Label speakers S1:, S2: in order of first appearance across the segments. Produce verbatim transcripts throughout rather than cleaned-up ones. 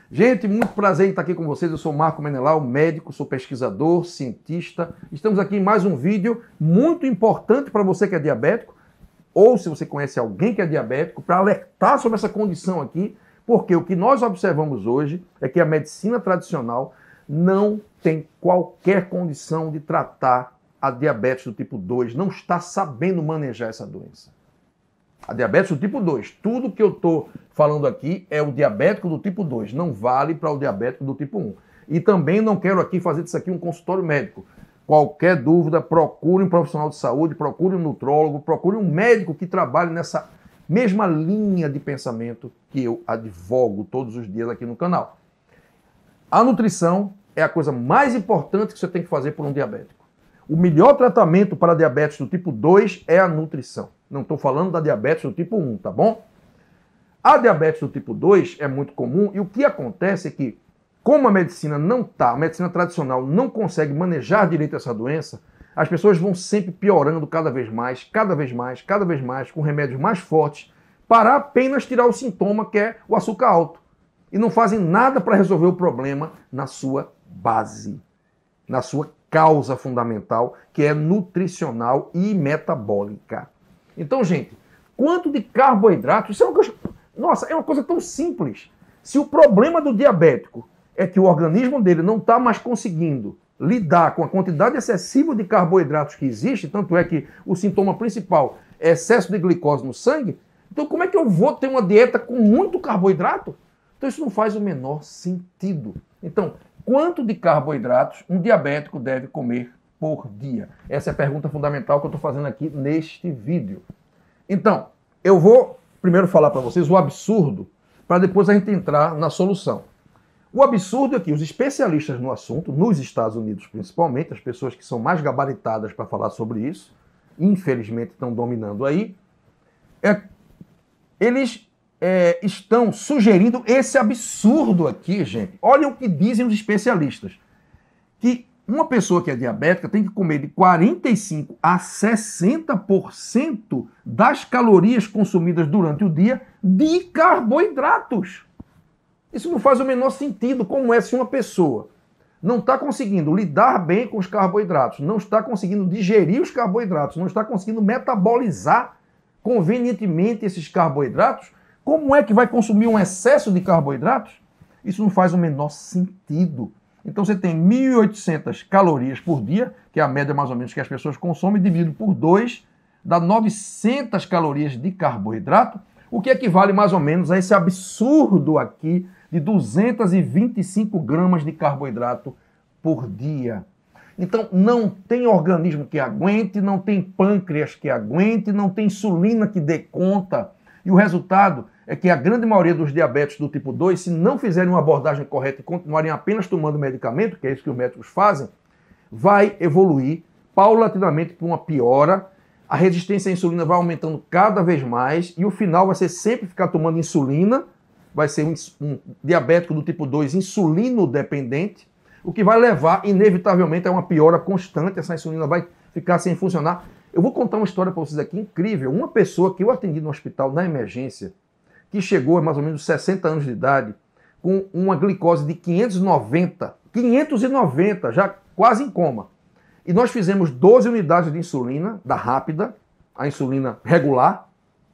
S1: Gente, muito prazer em estar aqui com vocês. Eu sou Marco Menelau, médico, sou pesquisador, cientista. Estamos aqui em mais um vídeo muito importante para você que é diabético, ou se você conhece alguém que é diabético, para alertar sobre essa condição aqui, porque o que nós observamos hoje é que a medicina tradicional não tem qualquer condição de tratar a diabetes do tipo dois, não está sabendo manejar essa doença. A diabetes do tipo dois, tudo que eu estou falando aqui é o diabético do tipo dois, não vale para o diabético do tipo um. E também não quero aqui fazer disso aqui um consultório médico. Qualquer dúvida, procure um profissional de saúde, procure um nutrólogo, procure um médico que trabalhe nessa mesma linha de pensamento que eu advogo todos os dias aqui no canal. A nutrição é a coisa mais importante que você tem que fazer por um diabético. O melhor tratamento para diabetes do tipo dois é a nutrição. Não estou falando da diabetes do tipo um, tá bom? A diabetes do tipo dois é muito comum e o que acontece é que, como a medicina não está, a medicina tradicional não consegue manejar direito essa doença, as pessoas vão sempre piorando cada vez mais, cada vez mais, cada vez mais, com remédios mais fortes, para apenas tirar o sintoma que é o açúcar alto. E não fazem nada para resolver o problema na sua base, na sua causa fundamental, que é nutricional e metabólica. Então, gente, quanto de carboidrato, isso é uma coisa, nossa, é uma coisa tão simples. Se o problema do diabético é que o organismo dele não está mais conseguindo lidar com a quantidade excessiva de carboidratos que existe, tanto é que o sintoma principal é excesso de glicose no sangue, então como é que eu vou ter uma dieta com muito carboidrato? Então isso não faz o menor sentido. Então, quanto de carboidratos um diabético deve comer por dia? Essa é a pergunta fundamental que eu estou fazendo aqui neste vídeo. Então, eu vou primeiro falar para vocês o absurdo, para depois a gente entrar na solução. O absurdo é que os especialistas no assunto, nos Estados Unidos principalmente, as pessoas que são mais gabaritadas para falar sobre isso, infelizmente estão dominando aí, é, eles é, estão sugerindo esse absurdo aqui, gente. Olha o que dizem os especialistas, que uma pessoa que é diabética tem que comer de quarenta e cinco a sessenta por cento das calorias consumidas durante o dia de carboidratos. Isso não faz o menor sentido. Como é se uma pessoa não está conseguindo lidar bem com os carboidratos, não está conseguindo digerir os carboidratos, não está conseguindo metabolizar convenientemente esses carboidratos, como é que vai consumir um excesso de carboidratos? Isso não faz o menor sentido. Então você tem mil e oitocentas calorias por dia, que é a média mais ou menos que as pessoas consomem, dividido por dois, dá novecentas calorias de carboidrato, o que equivale mais ou menos a esse absurdo aqui de duzentos e vinte e cinco gramas de carboidrato por dia. Então não tem organismo que aguente, não tem pâncreas que aguente, não tem insulina que dê conta. E o resultado é que a grande maioria dos diabetes do tipo dois, se não fizerem uma abordagem correta e continuarem apenas tomando medicamento, que é isso que os médicos fazem, vai evoluir paulatinamente para uma piora, a resistência à insulina vai aumentando cada vez mais e o final vai ser sempre ficar tomando insulina, vai ser um, um diabético do tipo dois insulino dependente, o que vai levar inevitavelmente a uma piora constante, essa insulina vai ficar sem funcionar. Eu vou contar uma história para vocês aqui incrível. Uma pessoa que eu atendi no hospital na emergência, que chegou a mais ou menos sessenta anos de idade, com uma glicose de quinhentos e noventa, quinhentos e noventa, já quase em coma. E nós fizemos doze unidades de insulina, da rápida, a insulina regular,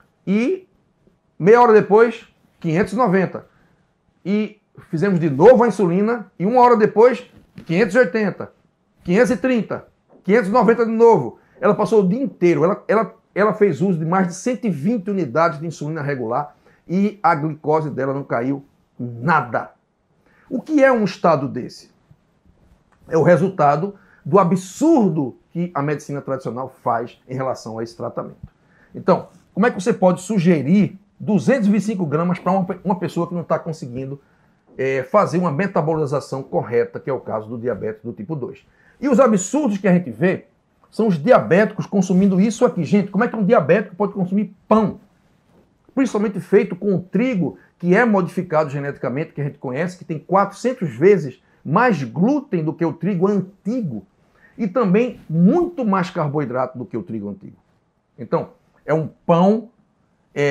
S1: e meia hora depois, quinhentos e noventa. E fizemos de novo a insulina, e uma hora depois, quinhentos e oitenta, quinhentos e trinta, quinhentos e noventa de novo. Ela passou o dia inteiro, ela, ela, ela fez uso de mais de cento e vinte unidades de insulina regular, e a glicose dela não caiu nada. O que é um estado desse? É o resultado do absurdo que a medicina tradicional faz em relação a esse tratamento. Então, como é que você pode sugerir duzentos e vinte e cinco gramas para uma, uma pessoa que não está conseguindo é, fazer uma metabolização correta, que é o caso do diabetes do tipo dois? E os absurdos que a gente vê são os diabéticos consumindo isso aqui. Gente, como é que um diabético pode consumir pão? Principalmente feito com o trigo, que é modificado geneticamente, que a gente conhece, que tem quatrocentas vezes mais glúten do que o trigo antigo e também muito mais carboidrato do que o trigo antigo. Então, é um pão é,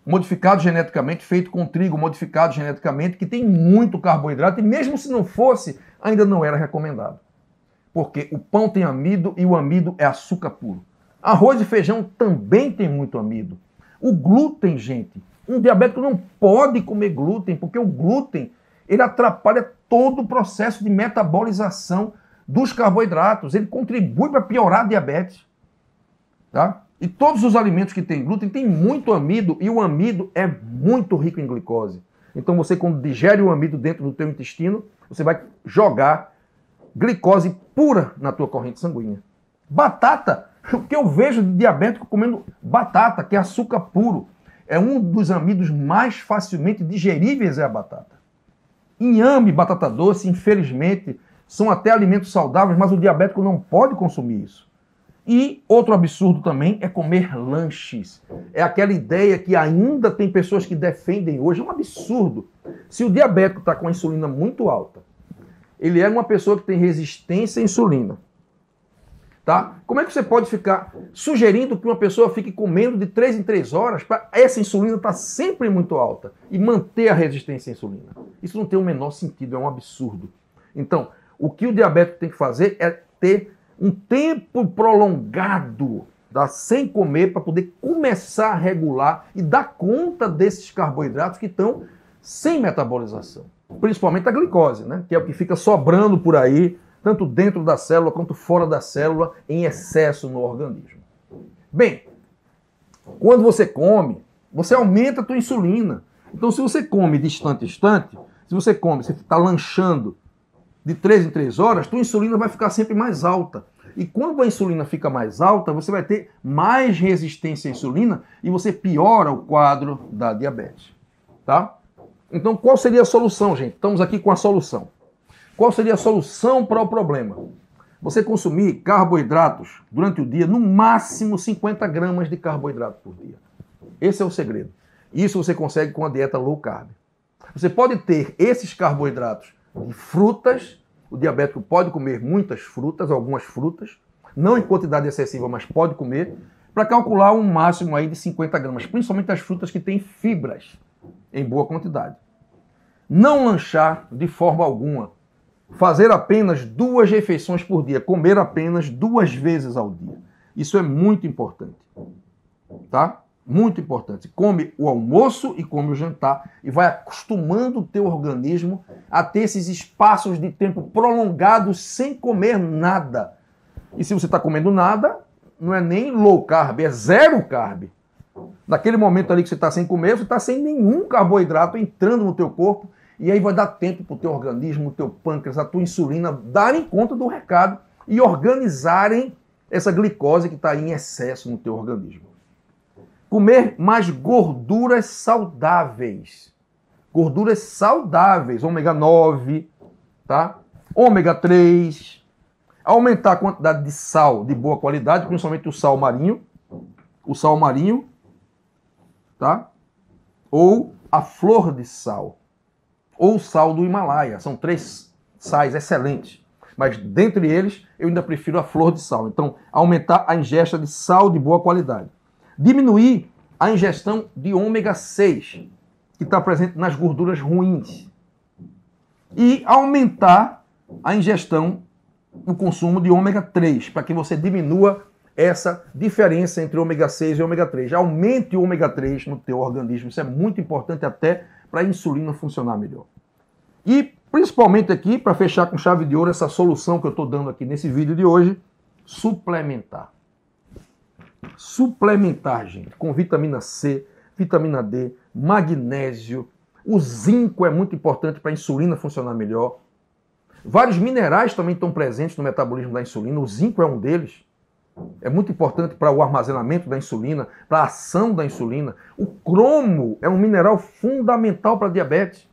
S1: modificado geneticamente, feito com trigo modificado geneticamente, que tem muito carboidrato, e mesmo se não fosse, ainda não era recomendado. Porque o pão tem amido e o amido é açúcar puro. Arroz e feijão também tem muito amido. O glúten, gente, um diabético não pode comer glúten, porque o glúten ele atrapalha todo o processo de metabolização dos carboidratos. Ele contribui para piorar a diabetes. Tá? E todos os alimentos que têm glúten têm muito amido, e o amido é muito rico em glicose. Então você, quando digere o amido dentro do teu intestino, você vai jogar glicose pura na tua corrente sanguínea. Batata, o que eu vejo de diabético comendo batata, que é açúcar puro, é um dos amidos mais facilmente digeríveis, é a batata. Inhame, batata doce, infelizmente, são até alimentos saudáveis, mas o diabético não pode consumir isso. E outro absurdo também é comer lanches. É aquela ideia que ainda tem pessoas que defendem hoje, é um absurdo. Se o diabético está com a insulina muito alta, ele é uma pessoa que tem resistência à insulina, tá? Como é que você pode ficar sugerindo que uma pessoa fique comendo de três em três horas para essa insulina estar sempre muito alta e manter a resistência à insulina? Isso não tem o menor sentido, é um absurdo. Então, o que o diabético tem que fazer é ter um tempo prolongado, tá, sem comer, para poder começar a regular e dar conta desses carboidratos que estão sem metabolização. Principalmente a glicose, né, que é o que fica sobrando por aí, tanto dentro da célula quanto fora da célula, em excesso no organismo. Bem, quando você come, você aumenta a tua insulina. Então, se você come de instante a instante, se você come, você está lanchando de três em três horas, tua insulina vai ficar sempre mais alta. E quando a insulina fica mais alta, você vai ter mais resistência à insulina e você piora o quadro da diabetes. Tá? Então, qual seria a solução, gente? Estamos aqui com a solução. Qual seria a solução para o problema? Você consumir carboidratos durante o dia, no máximo cinquenta gramas de carboidrato por dia. Esse é o segredo. Isso você consegue com a dieta low carb. Você pode ter esses carboidratos de frutas. O diabético pode comer muitas frutas, algumas frutas, não em quantidade excessiva, mas pode comer, para calcular um máximo aí de cinquenta gramas, principalmente as frutas que têm fibras em boa quantidade. Não lanchar de forma alguma. Fazer apenas duas refeições por dia, comer apenas duas vezes ao dia. Isso é muito importante. Tá? Muito importante. Come o almoço e come o jantar e vai acostumando o teu organismo a ter esses espaços de tempo prolongados sem comer nada. E se você está comendo nada, não é nem low carb, é zero carb. Naquele momento ali que você está sem comer, você está sem nenhum carboidrato entrando no teu corpo e aí vai dar tempo para o teu organismo, o teu pâncreas, a tua insulina darem conta do recado e organizarem essa glicose que está aí em excesso no teu organismo. Comer mais gorduras saudáveis. Gorduras saudáveis, ômega nove, tá? ômega três. Aumentar a quantidade de sal de boa qualidade, principalmente o sal marinho. O sal marinho, tá? Ou a flor de sal. Ou o sal do Himalaia. São três sais excelentes. Mas dentre eles, eu ainda prefiro a flor de sal. Então, aumentar a ingesta de sal de boa qualidade. Diminuir a ingestão de ômega seis, que está presente nas gorduras ruins. E aumentar a ingestão, o consumo de ômega três, para que você diminua essa diferença entre ômega seis e ômega três. Aumente o ômega três no teu organismo. Isso é muito importante até para a insulina funcionar melhor. E, principalmente aqui, para fechar com chave de ouro, essa solução que eu estou dando aqui nesse vídeo de hoje, suplementar. Suplementar, gente, com vitamina C, vitamina D, magnésio. O zinco é muito importante para a insulina funcionar melhor. Vários minerais também estão presentes no metabolismo da insulina. O zinco é um deles. É muito importante para o armazenamento da insulina, para a ação da insulina. O cromo é um mineral fundamental para a diabetes.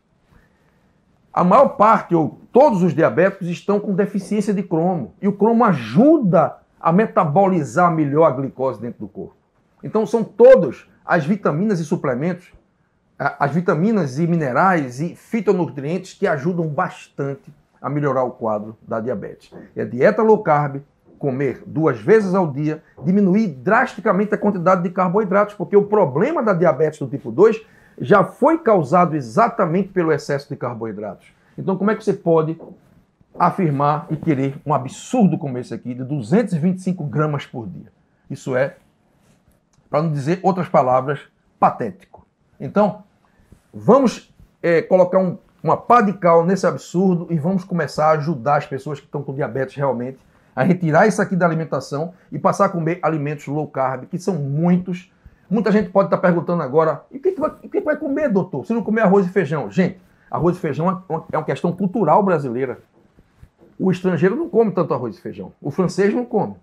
S1: A maior parte, ou todos os diabéticos, estão com deficiência de cromo. E o cromo ajuda a metabolizar melhor a glicose dentro do corpo. Então são todas as vitaminas e suplementos, as vitaminas e minerais e fitonutrientes que ajudam bastante a melhorar o quadro da diabetes. É dieta low carb, comer duas vezes ao dia, diminuir drasticamente a quantidade de carboidratos, porque o problema da diabetes do tipo dois já foi causado exatamente pelo excesso de carboidratos. Então, como é que você pode afirmar e querer um absurdo como esse aqui, de duzentos e vinte e cinco gramas por dia? Isso é, para não dizer outras palavras, patético. Então, vamos é, colocar um, uma pá de cal nesse absurdo e vamos começar a ajudar as pessoas que estão com diabetes realmente a retirar isso aqui da alimentação e passar a comer alimentos low carb, que são muitos. Muita gente pode estar perguntando agora, e o que, que, vai, o que vai comer, doutor, se não comer arroz e feijão? Gente, arroz e feijão é uma, é uma questão cultural brasileira. O estrangeiro não come tanto arroz e feijão. O francês não come.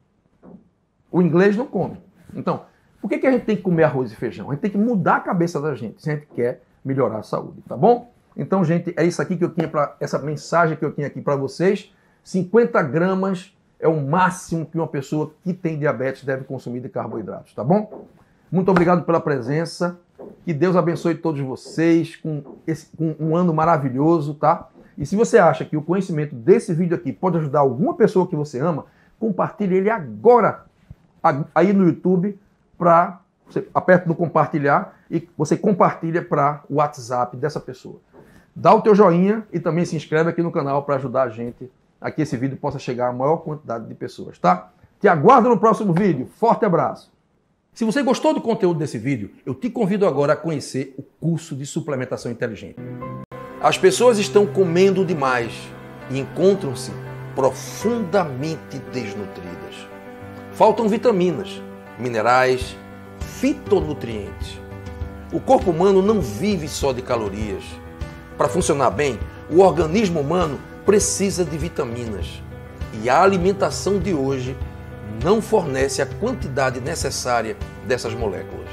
S1: O inglês não come. Então, por que, que a gente tem que comer arroz e feijão? A gente tem que mudar a cabeça da gente, se a gente quer melhorar a saúde, tá bom? Então, gente, é isso aqui que eu tinha para essa mensagem que eu tinha aqui para vocês. cinquenta gramas é o máximo que uma pessoa que tem diabetes deve consumir de carboidratos, tá bom? Muito obrigado pela presença. Que Deus abençoe todos vocês com, esse, com um ano maravilhoso, tá? E se você acha que o conhecimento desse vídeo aqui pode ajudar alguma pessoa que você ama, compartilhe ele agora aí no YouTube, para você aperta no compartilhar e você compartilha para o WhatsApp dessa pessoa. Dá o teu joinha e também se inscreve aqui no canal para ajudar a gente a que esse vídeo possa chegar a maior quantidade de pessoas, tá? Te aguardo no próximo vídeo. Forte abraço! Se você gostou do conteúdo desse vídeo, eu te convido agora a conhecer o curso de suplementação inteligente. As pessoas estão comendo demais e encontram-se profundamente desnutridas. Faltam vitaminas, minerais, fitonutrientes. O corpo humano não vive só de calorias. Para funcionar bem, o organismo humano precisa de vitaminas. E a alimentação de hoje não fornece a quantidade necessária dessas moléculas.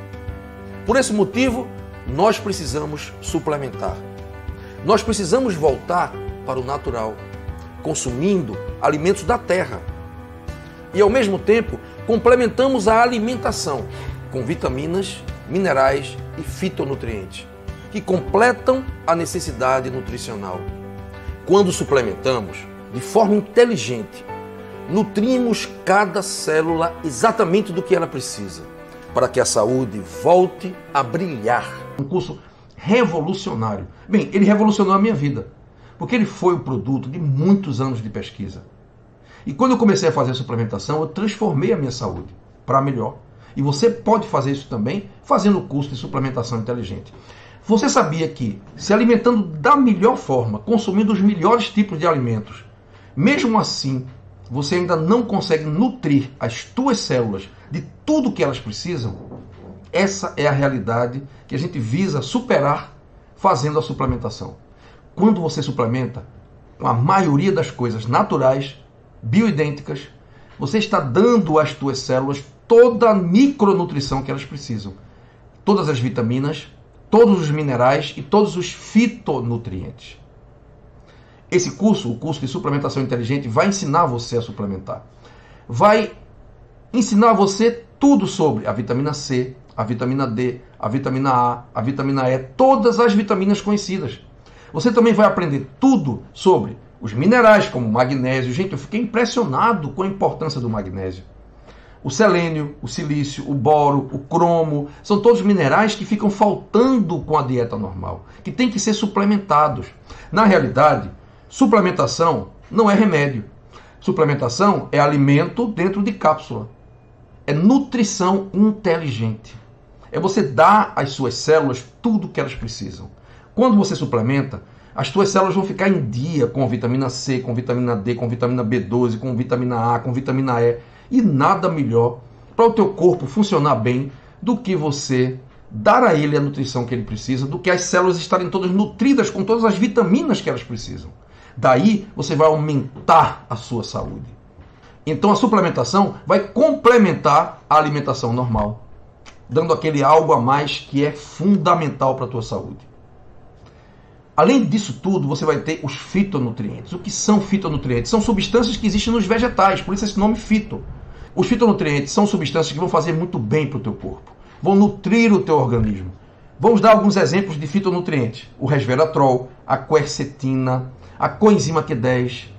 S1: Por esse motivo, nós precisamos suplementar. Nós precisamos voltar para o natural, consumindo alimentos da terra. E, ao mesmo tempo, complementamos a alimentação com vitaminas, minerais e fitonutrientes, que completam a necessidade nutricional. Quando suplementamos, de forma inteligente, nutrimos cada célula exatamente do que ela precisa, para que a saúde volte a brilhar. Um curso revolucionário. Bem, ele revolucionou a minha vida, porque ele foi o produto de muitos anos de pesquisa. E quando eu comecei a fazer a suplementação, eu transformei a minha saúde para melhor. E você pode fazer isso também fazendo o curso de suplementação inteligente. Você sabia que, se alimentando da melhor forma, consumindo os melhores tipos de alimentos, mesmo assim, você ainda não consegue nutrir as tuas células de tudo que elas precisam? Essa é a realidade que a gente visa superar fazendo a suplementação. Quando você suplementa com a maioria das coisas naturais, bioidênticas, você está dando às tuas células toda a micronutrição que elas precisam. Todas as vitaminas, todos os minerais e todos os fitonutrientes. Esse curso, o curso de suplementação inteligente, vai ensinar você a suplementar. Vai ensinar você tudo sobre a vitamina C, a vitamina D, a vitamina A, a vitamina E, todas as vitaminas conhecidas. Você também vai aprender tudo sobre os minerais, como o magnésio. Gente, eu fiquei impressionado com a importância do magnésio. O selênio, o silício, o boro, o cromo, são todos minerais que ficam faltando com a dieta normal, que tem que ser suplementados. Na realidade, suplementação não é remédio. Suplementação é alimento dentro de cápsula. É nutrição inteligente. É você dar às suas células tudo o que elas precisam. Quando você suplementa, as tuas células vão ficar em dia com vitamina C, com vitamina D, com vitamina B doze, com vitamina A, com vitamina E. E nada melhor para o teu corpo funcionar bem do que você dar a ele a nutrição que ele precisa, do que as células estarem todas nutridas com todas as vitaminas que elas precisam. Daí você vai aumentar a sua saúde. Então a suplementação vai complementar a alimentação normal, dando aquele algo a mais que é fundamental para a tua saúde. Além disso tudo, você vai ter os fitonutrientes. O que são fitonutrientes? São substâncias que existem nos vegetais, por isso esse nome fito. Os fitonutrientes são substâncias que vão fazer muito bem para o teu corpo, vão nutrir o teu organismo. Vamos dar alguns exemplos de fitonutrientes. O resveratrol, a quercetina, a coenzima Q dez,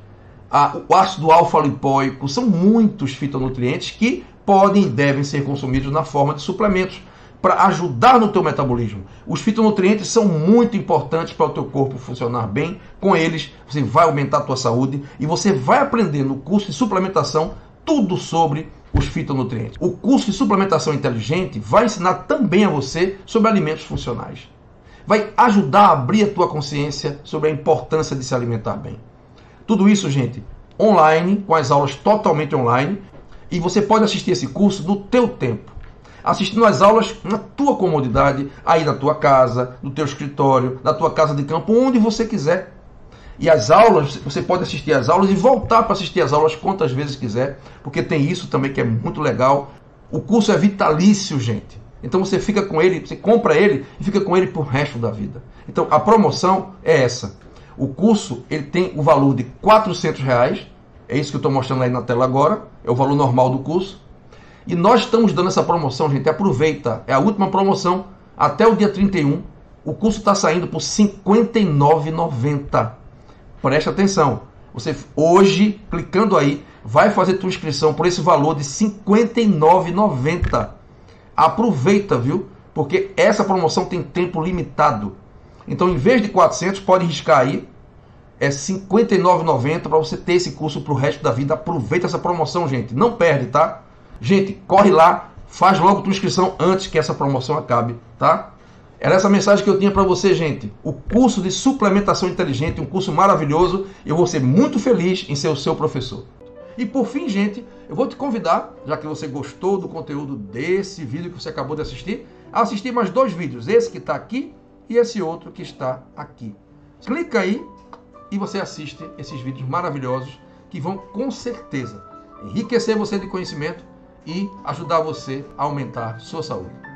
S1: a, o ácido alfa-lipoico, são muitos fitonutrientes que podem e devem ser consumidos na forma de suplementos para ajudar no teu metabolismo. Os fitonutrientes são muito importantes para o teu corpo funcionar bem. Com eles, você vai aumentar a tua saúde e você vai aprender no curso de suplementação tudo sobre os fitonutrientes. O curso de suplementação inteligente vai ensinar também a você sobre alimentos funcionais. Vai ajudar a abrir a tua consciência sobre a importância de se alimentar bem. Tudo isso, gente, online, com as aulas totalmente online, e você pode assistir esse curso no teu tempo, assistindo às aulas na tua comodidade, aí na tua casa, no teu escritório, na tua casa de campo, onde você quiser. E as aulas, você pode assistir às aulas e voltar para assistir às aulas quantas vezes quiser, porque tem isso também que é muito legal. O curso é vitalício, gente. Então você fica com ele, você compra ele e fica com ele pro resto da vida. Então a promoção é essa. O curso ele tem o valor de quatrocentos reais, é isso que eu estou mostrando aí na tela agora, é o valor normal do curso. E nós estamos dando essa promoção, gente, aproveita, é a última promoção, até o dia trinta e um, o curso está saindo por cinquenta e nove reais e noventa centavos. Preste atenção, você hoje, clicando aí, vai fazer tua inscrição por esse valor de cinquenta e nove reais e noventa centavos. Aproveita, viu? Porque essa promoção tem tempo limitado. Então, em vez de quatrocentos, pode riscar aí, é cinquenta e nove reais e noventa centavos para você ter esse curso para o resto da vida. Aproveita essa promoção, gente, não perde, tá? Gente, corre lá, faz logo tua inscrição antes que essa promoção acabe, tá? Era essa mensagem que eu tinha para você, gente. O curso de suplementação inteligente, um curso maravilhoso. Eu vou ser muito feliz em ser o seu professor. E por fim, gente, eu vou te convidar, já que você gostou do conteúdo desse vídeo que você acabou de assistir, a assistir mais dois vídeos. Esse que está aqui e esse outro que está aqui. Clica aí e você assiste esses vídeos maravilhosos que vão, com certeza, enriquecer você de conhecimento e ajudar você a aumentar sua saúde.